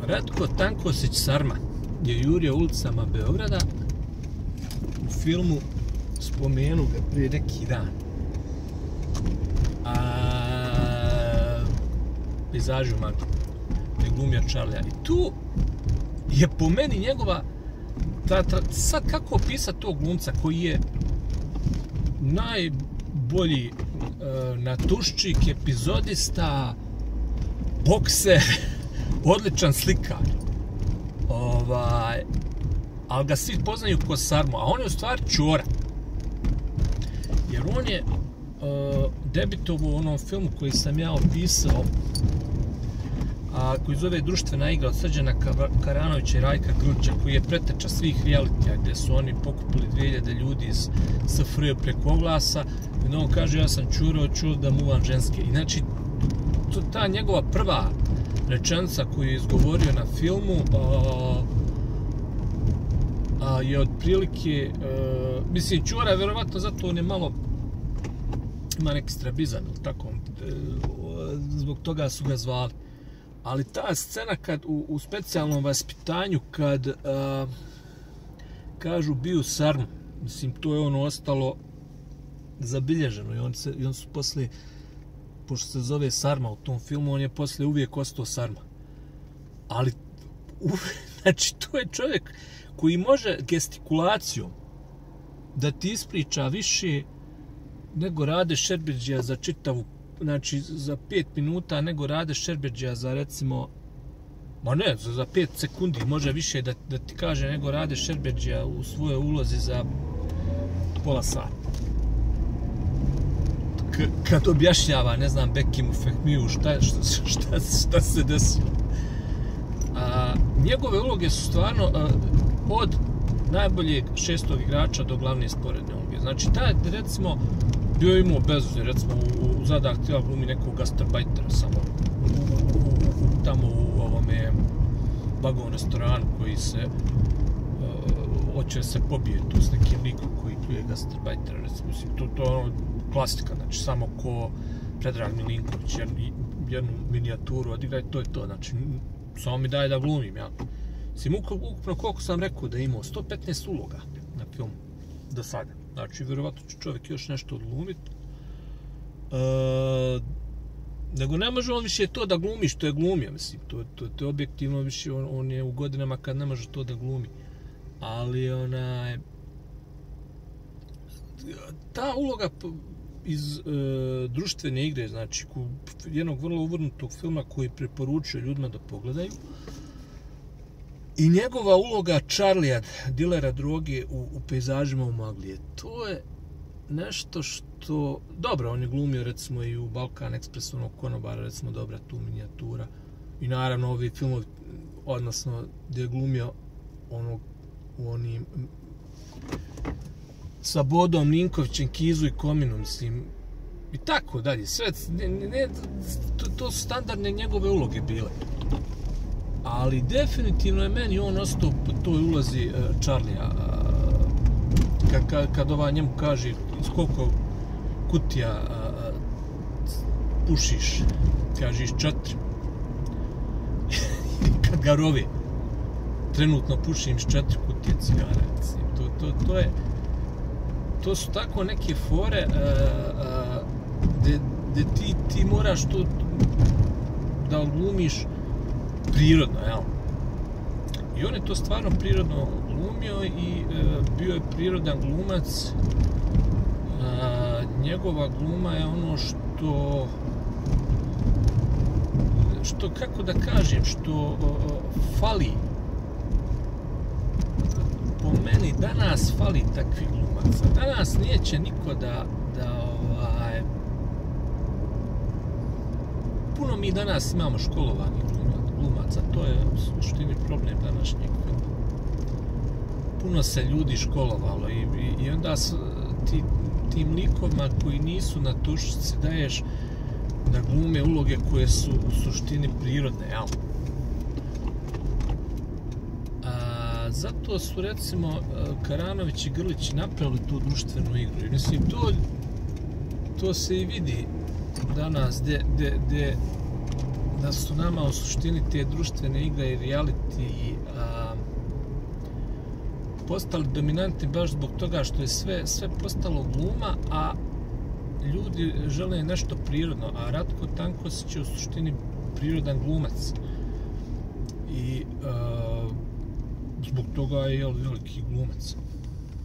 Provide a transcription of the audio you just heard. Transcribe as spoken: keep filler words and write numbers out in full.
Ratko Tankosić Sarma je jurio ulicama Beograda. U filmu spomenu ga prije neki dan. A pejzaži u magli je glumio Charlija. I tu je po meni njegova ta, ta, sad kako opisati tog glumca koji je najbolji e, natuščik, epizodista, bokser, odličan slikar. Ovaj, ali ga svi poznaju ko Sarmu, a on je u stvari Ćora. Jer on je uh, debitovao u onom filmu koji sam ja opisao, a koji zove Društvena igra od Srđana Karanovića i Rajka Gruđa, koji je preteča svih realitija gdje su oni pokupili dvije hiljade ljudi iz S F R preko oglasa i on kaže ja sam Ćuro, čuo da muvam ženske. I znači to, ta njegova prva rečenica koju je izgovorio na filmu a, a je otprilike a, mislim Ćura je vjerovatno zato on je malo ima neki strabizam ili tako zbog toga su ga zvali, ali ta scena kad u, u specijalnom vaspitanju kad a, kažu bio Sarmu, mislim to je ono ostalo zabilježeno i on, se, i on su poslije, pošto se zove Sarma u tom filmu, on je poslije uvijek ostao Sarma. Ali, znači, to je čovjek koji može gestikulacijom da ti ispriča više nego Rade Šerbedžija za čitavu, znači, za pet minuta nego Rade Šerbedžija za, recimo, ma ne, za, za pet sekundi može više da, da ti kaže nego Rade Šerbedžija u svojoj ulozi za pola sata. Kad objašnjava, ne znam, Bekimu Fehmiju šta, šta, šta, šta se desilo. A, njegove uloge su stvarno a, od najboljeg šestog igrača do glavne sporedne uloge. Znači, taj, recimo, bio imao bezuzir, recimo, u, u Zadak htjela glumi nekog gastarbajtera samo u, u, u, u, tamo u ovome vagon restoranu koji se uh, hoće se pobije tu s nekim likom koji pljuje gastarbajtera, recimo, to, to je ono klasika, znači samo ko Predrag Milinković jednu, jednu minijaturu odigra i to je to, znači samo mi daje da glumim, ja. Mislim, ukupno koliko sam rekao da je imao sto petnaest uloga na filmu do sada, znači vjerovatno će čovjek još nešto odglumiti. E, nego ne može on više to da glumi što je glumio, mislim, to, to, to je objektivno više, on, on je u godinama kad ne može to da glumi, ali onaj ta uloga iz e, društvene igre, znači jednog vrlo uvrnutog filma koji preporučuje ljudima da pogledaju, i njegova uloga Charlija, dilera droge u, u pejzažima u magli, to je nešto što, dobro, on je glumio recimo i u Balkan Express, onog konobara, recimo dobra tu minijatura, i naravno ovi filmovi, odnosno gdje je glumio onog u onim sa Bodom Ninkovićem, Kizu i Kominu, mislim, i tako dalje, sve, ne, ne, to, to su standardne njegove uloge bile. Ali definitivno je meni on ostao po toj ulozi uh, Charlija, uh, kad, kad, kad ova njemu kaže iz koliko kutija uh, pušiš, kaže iz četiri. Kad ga rovi, trenutno pušim iz četiri kutije cigara, mislim, to, to, to je to su tako neke fore uh, uh, gdje ti, ti moraš to da glumiš prirodno, jel? I on je to stvarno prirodno glumio i uh, bio je prirodan glumac. Uh, njegova gluma je ono što što, kako da kažem, što uh, fali. Po meni danas fali takvi glumaca. Danas neće niko da, da ovaj, puno mi danas imamo školovanih glumaca, to je u suštini problem današnjeg filma. Puno se ljudi školovalo i, i, i onda su, ti, tim likovima koji nisu na tušici daješ da glume uloge koje su u suštini prirodne, jel? Zato su, recimo, Karanović i Grlić napravili tu društvenu igru. I mislim, to, to se i vidi danas, gdje da su nama u suštini te društvene igre i reality a, postali dominantni baš zbog toga što je sve, sve postalo gluma, a ljudi žele nešto prirodno, a Ratko Tankosić je u suštini prirodan glumac. I a, zbog toga je veliki glumac.